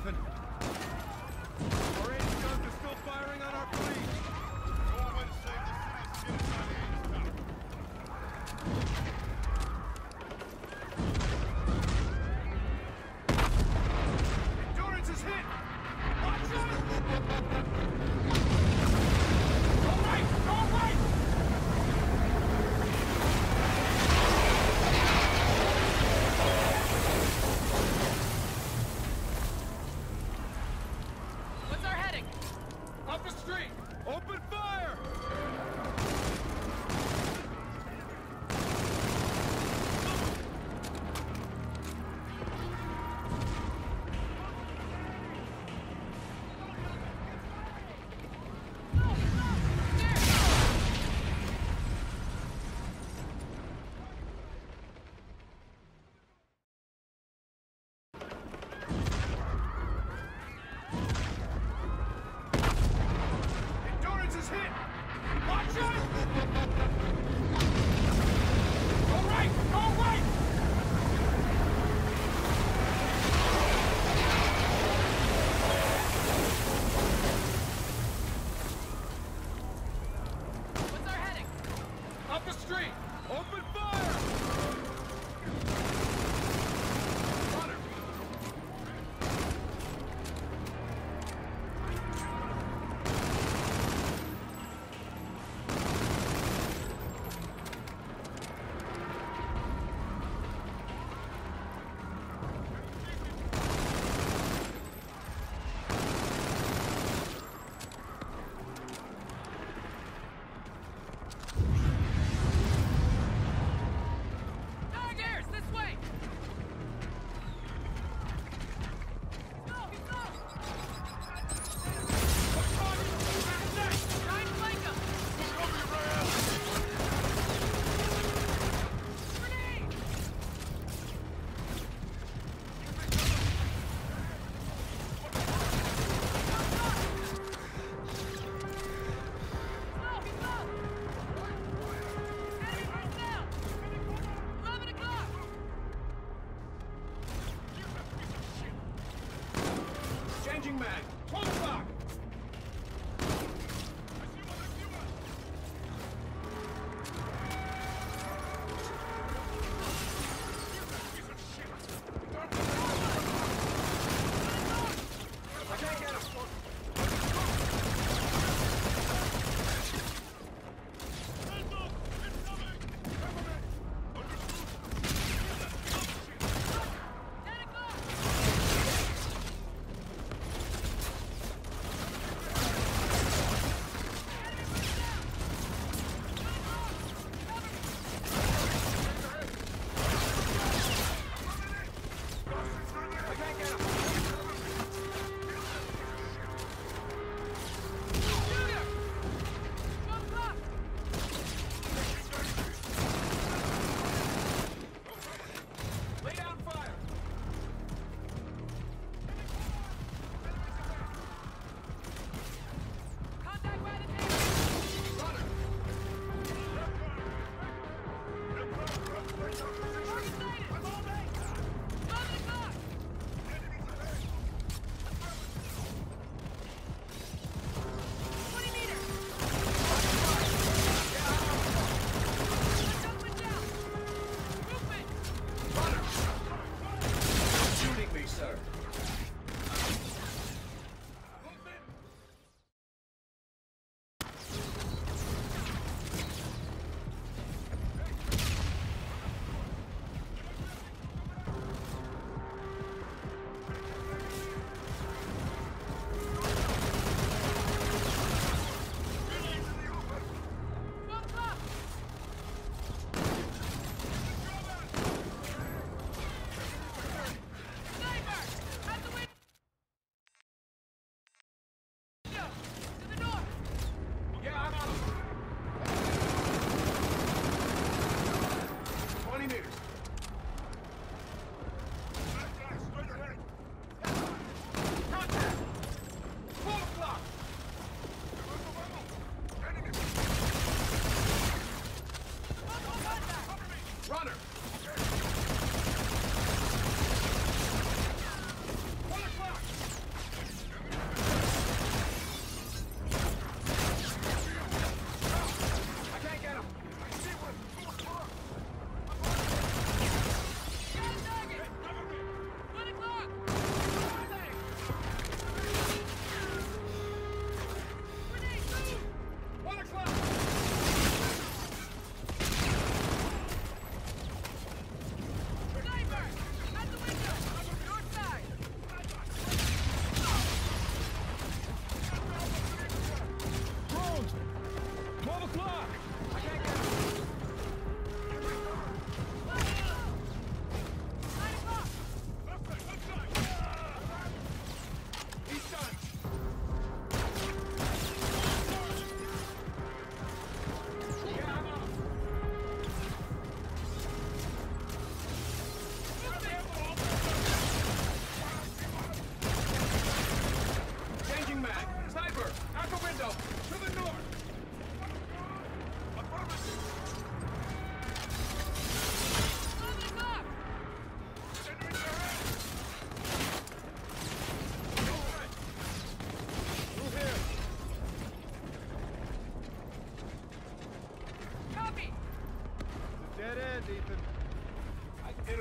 nothing. Our ace guns are still firing on our fleet. The only way to save the city is to get inside the ace tower. Endurance is hit! Watch out! Go right! Go right!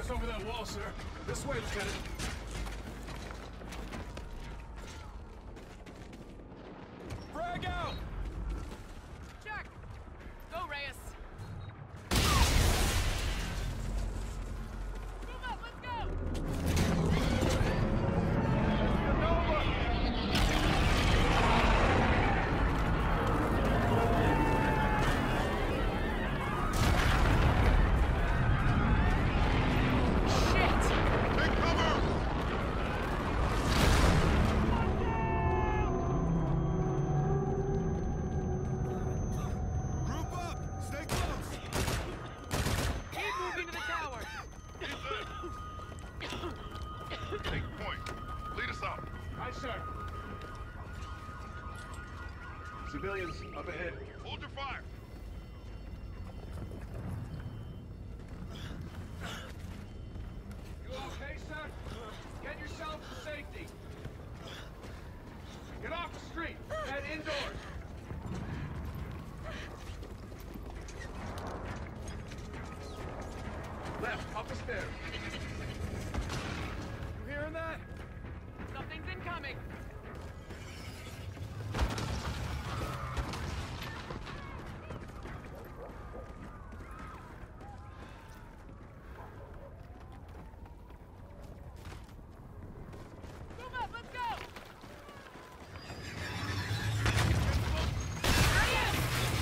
us over that wall, sir. This way, Lieutenant. Frag out! Check! Go, Reyes! Move up, let's go! Take cover! Group up! Stay close! Keep moving to the tower! Take point. Lead us out. Aye, sir. Civilians up ahead. Hold your fire. You okay, sir? Get yourself to safety. Get off the street. Head indoors. Left, up the stairs. You hearing that? Something's incoming! Move up, let's go! Reyes!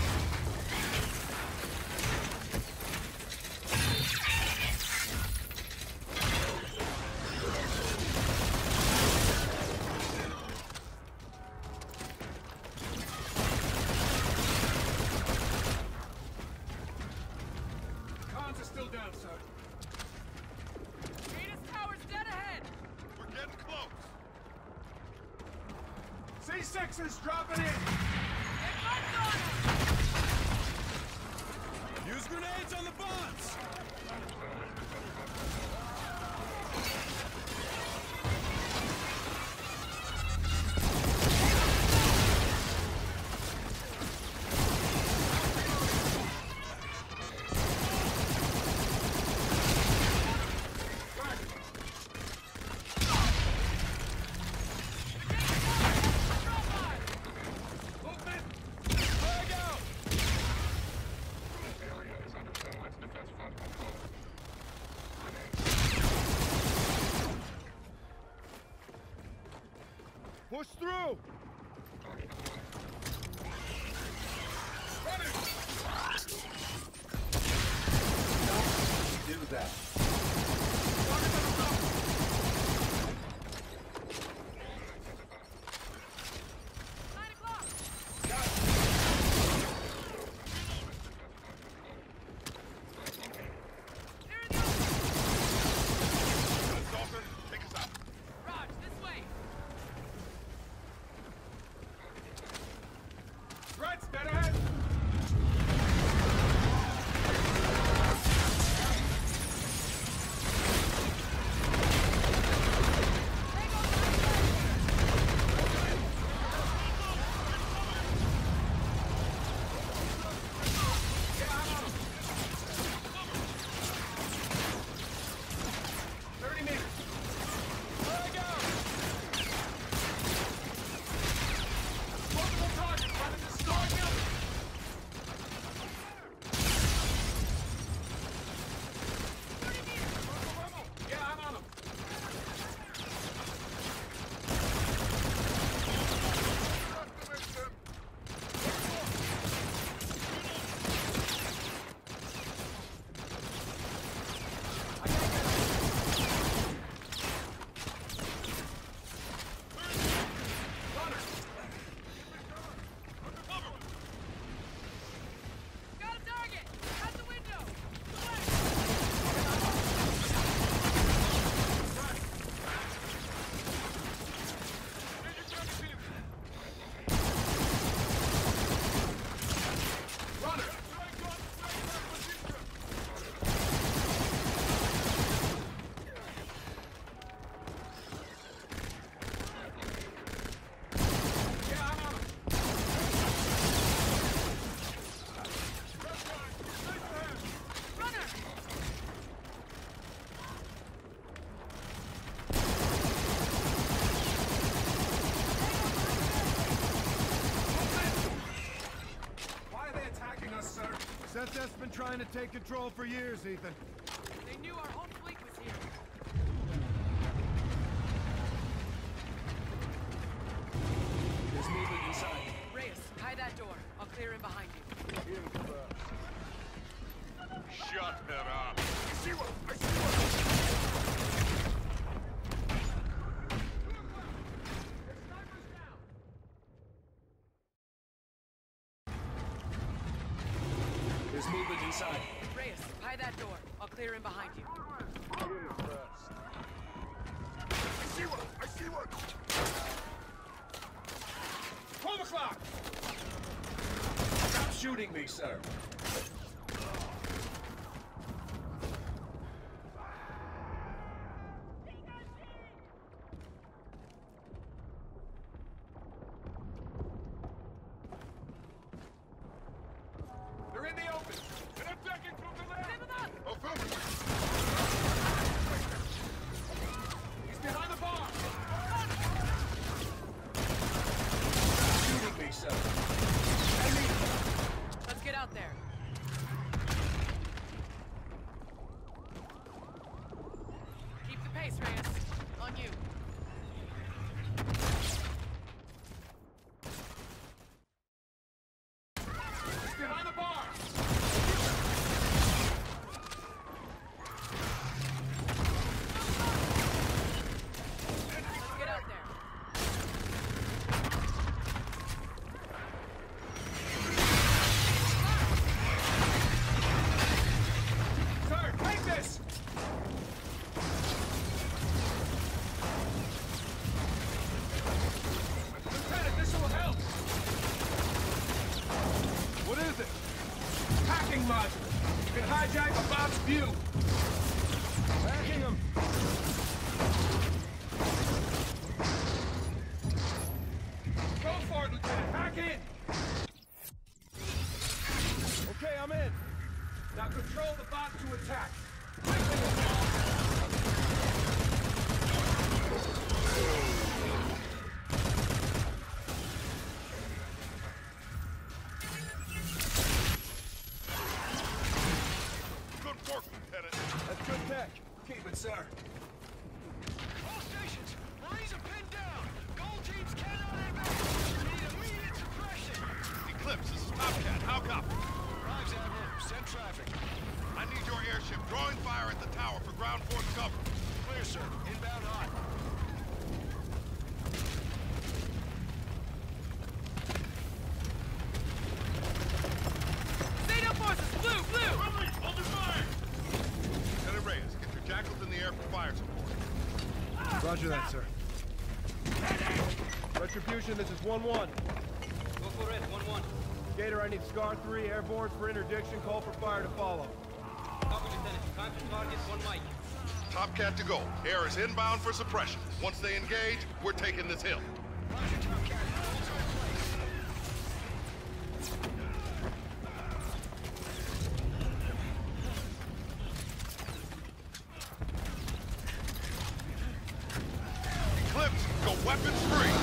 Cons are still down, sir. Reyes Tower's dead ahead! We're getting close. C6 is dropping in. Get marked on him! Use grenades on the bonds. Movement. Flag out. Push through. Do that. 9 o'clock! There it goes! Dalton, take us out. Raj, this way! Threats dead ahead. Yeah, I'm on 'em. 30 meters. Flag out. Multiple targets by the destroyed building. Yeah, I'm on 'em. SS been trying to take control for years, Ethan. They knew our whole fleet was here. There's movement inside. Reyes, hide that door. I'll clear in behind you. Shut it up. I see one! I see one! There's movement inside. Reyes, hide that door. I'll clear in behind you. I see one! I see one! 12 o'clock! Stop shooting me, sir. They're in the open! They're attacking from the left! Zip them up! Affirmative. He's behind the bar! Shooting me, sir. Let's get out there. Keep the pace, Reyes. On you. He's behind the bar! Let's get out there. Sir, take this! Lieutenant, this will help! What is it? Hacking module. You can hijack a bot's view. Hacking him. Go for it, Lieutenant. Hack in. Okay, I'm in. Now control the bot to attack. Good work, Lieutenant. That's good tech. Keep it, sir. All stations, Marines are pinned down. Gold teams cannot advance. We need immediate suppression. Eclipse, this is Tomcat. How copy? Rise, Admiral. Send traffic. I need your airship drawing fire at the tower for ground force cover. Clear, sir. Inbound hot. Stay down forces! Blue! Blue! Open fire! Lieutenant Reyes, get your jackals in the air for fire support. Roger that, sir. Retribution, this is 1-1. Go for it, 1-1. Gator, I need Scar 3 airborne for interdiction. Call for fire to follow. Copy, Lieutenant. Time to target, 1 mic. Tomcat to go. Air is inbound for suppression. Once they engage, we're taking this hill. Roger, Tomcat. Holds our place. Eclipse, go weapons free.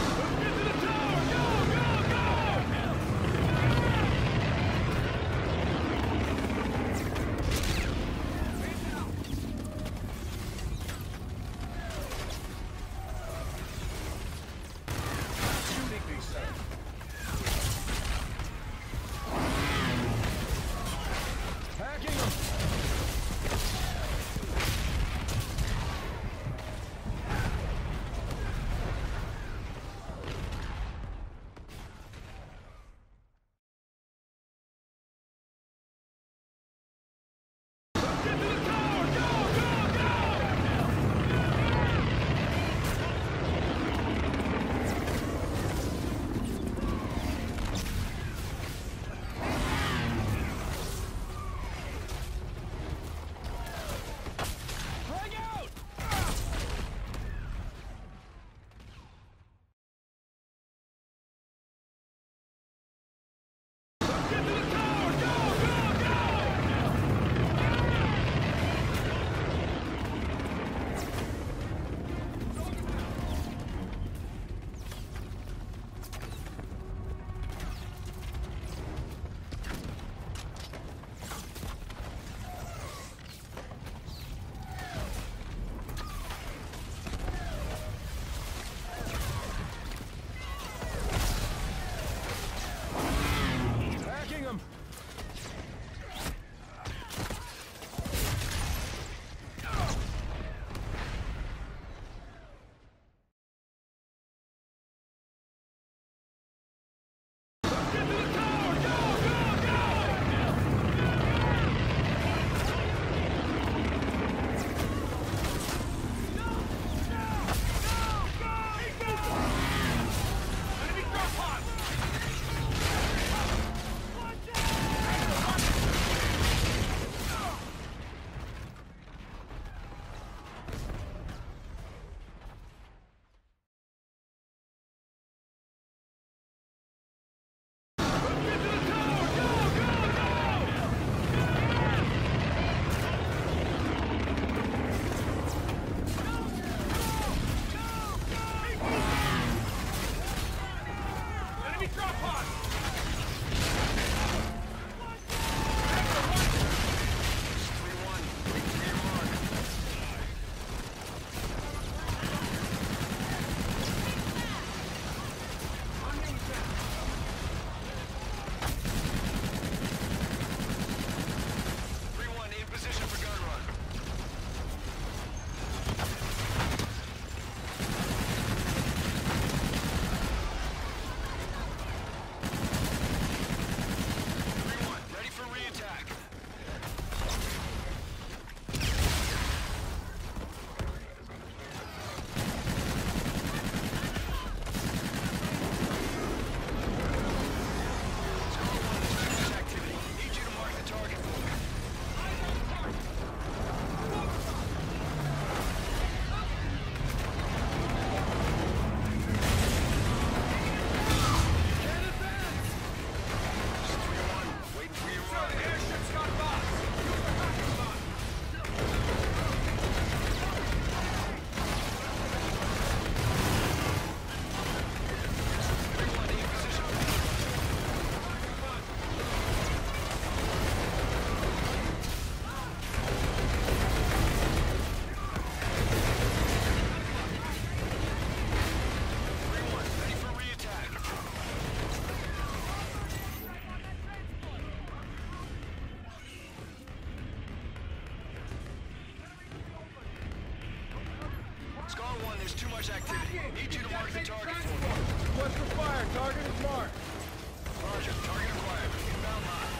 much activity. Need you to mark the target for me. What's for fire? Target is marked. Roger. Target acquired. Inbound line.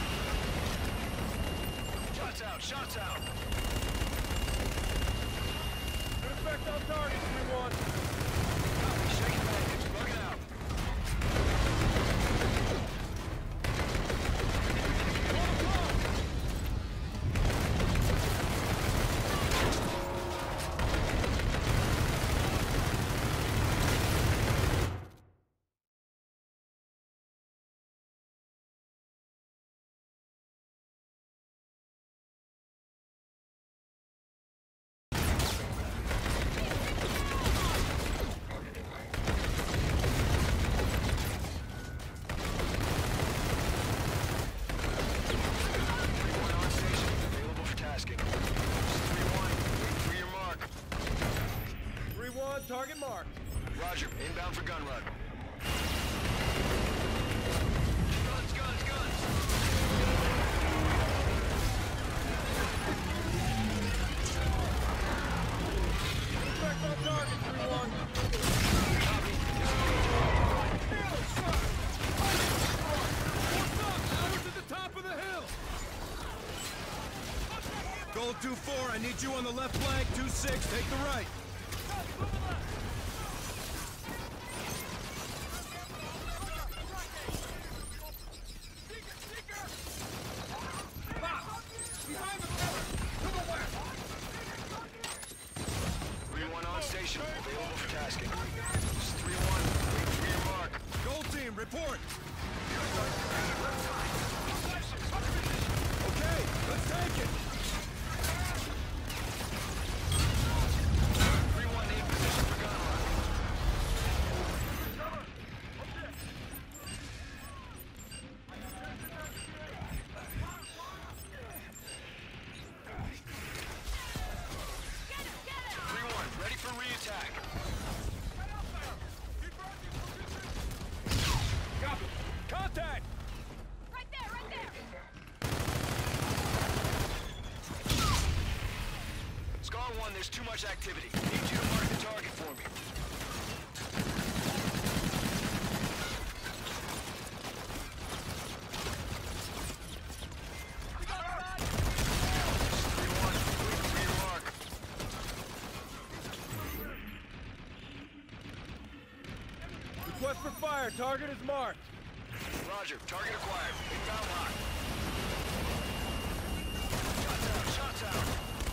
Shots out. Shots out. Good effect on target, 3-1. Copy. Shaking bandits. Bugging out. Target marked. Roger. Inbound for gun run. Guns, guns, guns! Effect on target, 3-1. Copy. Ours at the top of the hill! Gold 2-4, I need you on the left flank. 2-6, take the right. Available for tasking. 3-1, wait for your mark. Gold team, report! Okay, let's take it! 3-1, need position for gun run. Ready for re-attack. Copy. Contact! Right there, right there! Scar 1, there's too much activity. Need you to mark the target for me. Request for fire. Target is marked. Roger. Target acquired. Inbound line. Shots out. Shots out.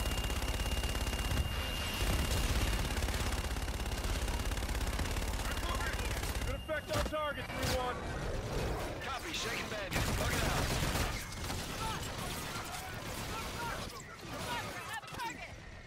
Good effect on target, 3-1. Copy. Shaking bandit. Bug it out. Have a target!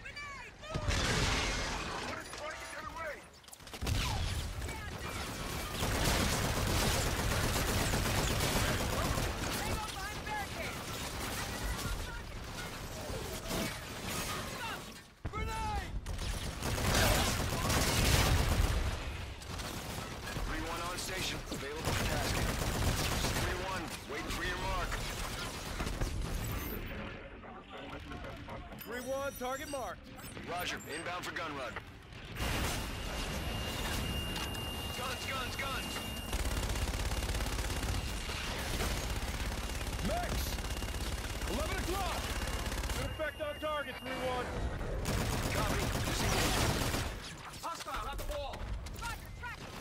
Station available for tasking. 3-1, waiting for your mark. 3-1, target marked. Roger, inbound for gun run. Guns, guns, guns! Max! 11 o'clock! Good effect on target, 3-1. Copy. Disengage. Hostile at the wall! Roger, track it!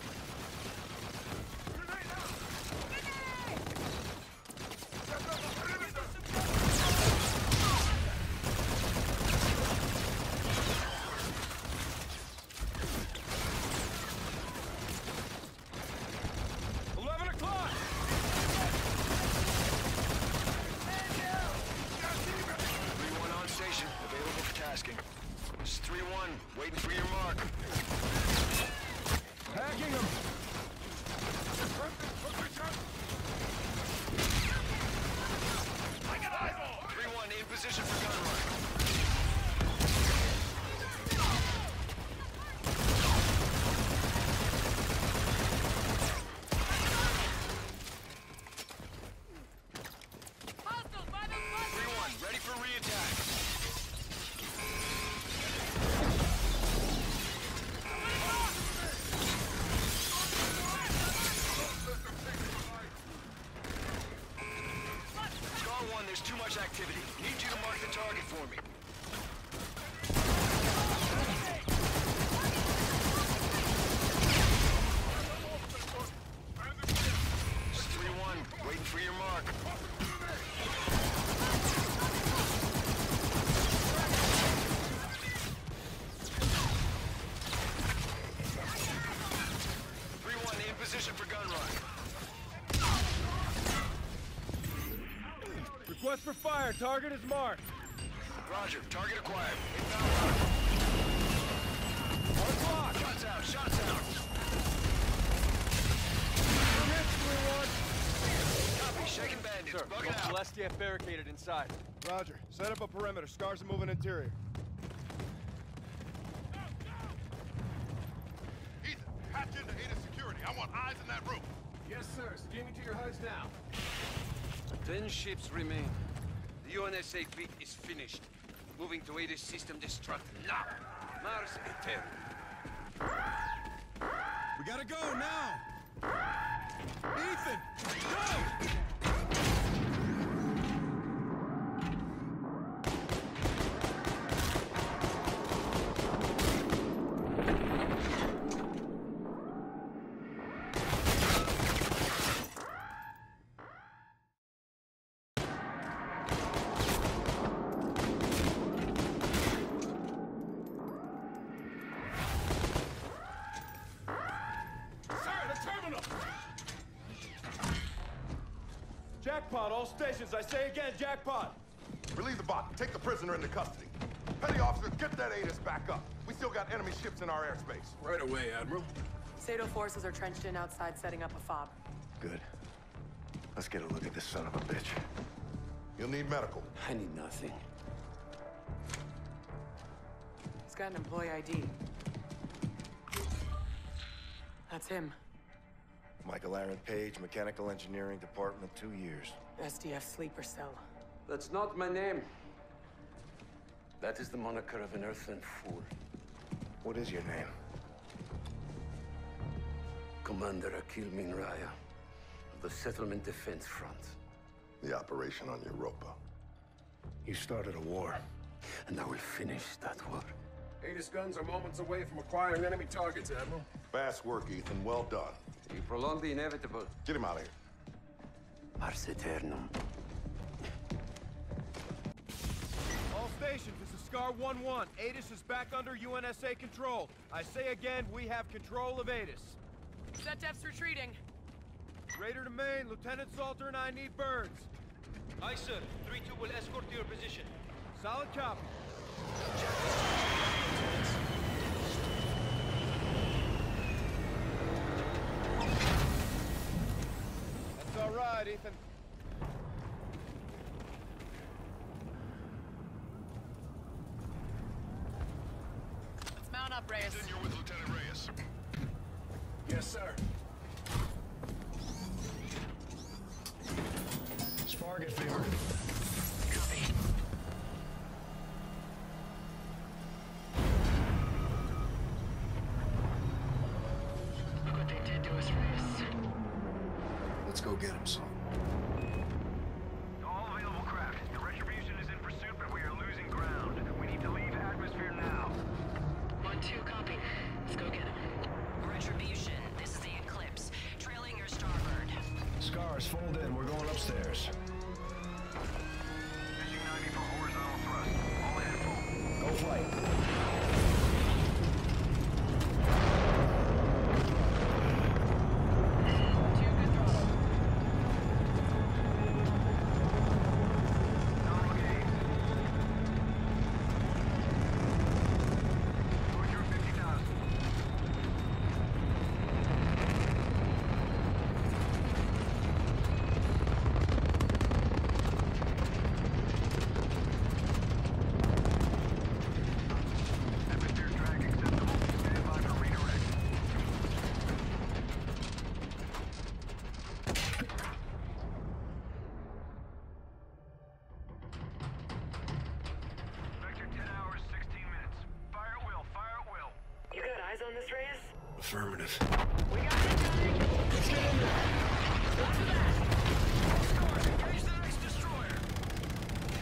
Tasking. It's 3-1, waiting for your mark. Hacking him! 3-1, in position for gun run. Hostiles by the front! 3-1, ready for re-attack. There's activity. Need you to mark the target for me. It's 3-1. Waiting for your mark. Position for gun run. Request for fire. Target is marked. Roger. Target acquired. Inbound. On the clock. Shots out. Shots out. Copy. Shaking bandits. Sir, Bug it out. Celestia barricaded inside. Roger. Set up a perimeter. Scars are moving interior. Ethan, patch into Ada security. I want eyes in that room. Yes, sir. Steaming to your HUDs now. 10 ships remain. The UNSA fleet is finished. Moving to Ada's system destruct now. Mars Eternal. We gotta go now. Ethan, go! Jackpot, all stations. I say again, jackpot. Relieve the bot. Take the prisoner into custody. Petty officers, get that ATIS back up. We still got enemy ships in our airspace. Right away, Admiral. Sato forces are trenched in outside, setting up a fob. Good. Let's get a look at this son of a bitch. You'll need medical. I need nothing. He's got an employee ID. That's him. Michael Aaron Page, Mechanical Engineering Department, 2 years. SDF sleeper cell. That's not my name. That is the moniker of an earthling fool. What is your name? Commander Akil Minraya of the Settlement Defense Front. The operation on Europa. You started a war. And I will finish that war. Ada's guns are moments away from acquiring enemy targets, Admiral. Fast work, Ethan. Well done. You prolong the inevitable. Get him out of here. Ars Eternum. All stations, this is Scar 1-1. ATIS is back under UNSA control. I say again, we have control of ATIS. ZDEF's retreating. Raider to Maine, Lieutenant Salter and I need birds. Aye, sir. 3-2 will escort to your position. Solid copy. That's all right, Ethan. Let's mount up, Reyes. Then you're with Lieutenant Reyes. Yes, sir. Spark it, Fever. Look what they did to us, Reyes. Let's go get him, son. All available craft. The Retribution is in pursuit, but we are losing ground. We need to leave atmosphere now. 1-2, copy. Let's go get him. Retribution, this is the Eclipse. Trailing your starboard. Scars, fold in. We're going upstairs. Fishing 90 for horizontal thrust. All ahead full. Go flight. On this, Reyes? Affirmative. We got it, guys! Let's get in there! Lots of that! Scars, engage the next destroyer.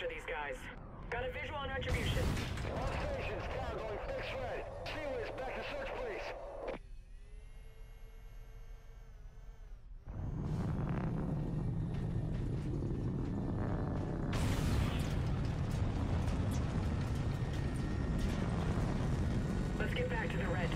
these guys. Got a visual on retribution. All stations, car going fixed red. Seaways, back to search, please. Let's get back to the red.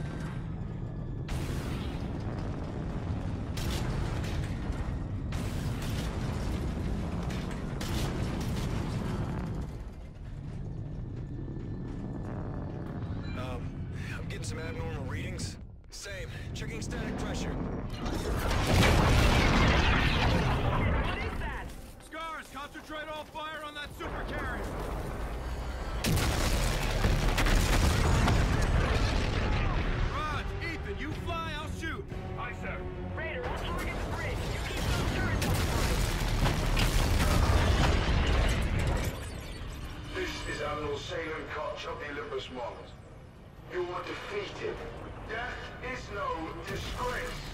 I'm getting some abnormal readings. Same. Checking static pressure. What is that? Scars, concentrate all fire on that super carrier. Rod, Ethan, you fly, I'll shoot. Aye, sir. Raider, I'll target the bridge. You keep those turrets occupied. This is Admiral Salem Koch of the Olympus Mons. You are defeated. Death is no disgrace.